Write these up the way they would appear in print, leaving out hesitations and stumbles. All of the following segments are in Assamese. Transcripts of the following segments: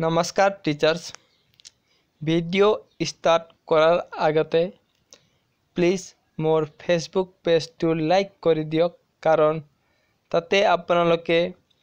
নমস্কাৰ টিচাৰ্স ভিডিঅ' ষ্টাৰ্ট কৰাৰ আগতে প্লিজ মোৰ ফেসবুক পেজটো লাইক কৰি দিয়ক কাৰণ তাতে আপোনালোকে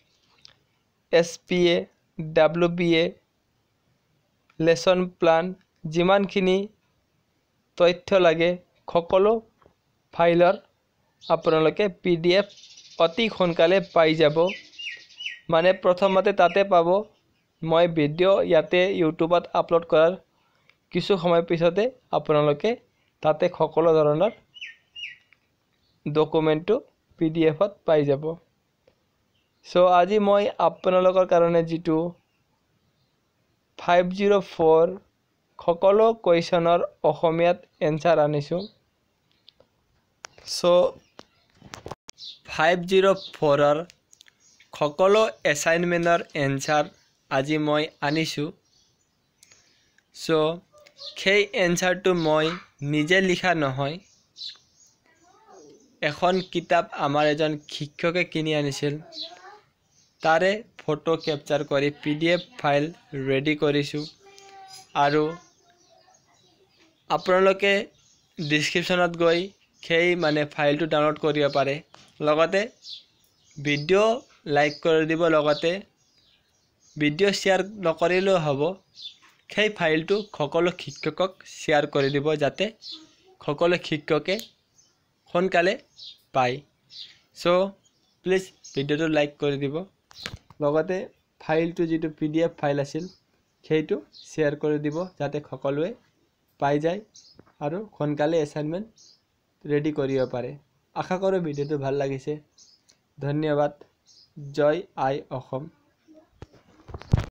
SPA WBA লেসন প্লান যিমানখিনি তথ্য লাগে সকলো ফাইলৰ আপোনালোকে PDF অতি সোনকালে পাই যাব মানে প্ৰথমতে তাতে পাব মই ভিডিঅ' ইয়াতে ইউটিউবত আপলোড কৰাৰ কিছু সময় পিছতে আপোনালোকে তাতে সকলো ধৰণৰ ডকুমেন্টটো PDFত পাই যাব সো আজি মই আপোনালোকৰ কাৰণে যেটো 504 সকলো কোৱেশ্যনৰ অসমীয়াত এনসাৰ আনিছো সো 504 ৰ সকলো এসাইনমেন্টৰ এনসাৰ আজি মই আনিছো সো সেই এনসাৰটো মই নিজে লিখা নহয় এখন কিতাপ আমাৰ এজন শিক্ষকে কিনি আনিছিল তাৰে ফটো ক্যাপচাৰ কৰি PDF ফাইল ৰেডি কৰিছো আৰু আপোনালোকে ডেসক্ৰিপচনত গৈ সেই মানে ফাইলটো ডাউনলোড কৰিব পাৰে লগতে ভিডিঅ' লাইক কৰি দিব লগতে ভিডিঅ' শেয়াৰ নকৰিলেও হ'ব সেই ফাইলটো সকলো শিক্ষকক শেয়াৰ কৰি দিব যাতে সকলো শিক্ষকে সোনকালে পায় সো প্লিজ ভিডিঅ'টো লাইক কৰি দিব লগতে ফাইলটো যেটো PDF ফাইল আছিল সেইটো শেয়াৰ কৰি দিব যাতে সকলোৱে পাই যায় আৰু সোনকালে এসাইনমেন্ট ৰেডি কৰিব পাৰে আশা কৰো ভিডিঅ'টো ভাল লাগিছে ধন্যবাদ জয় আই অসম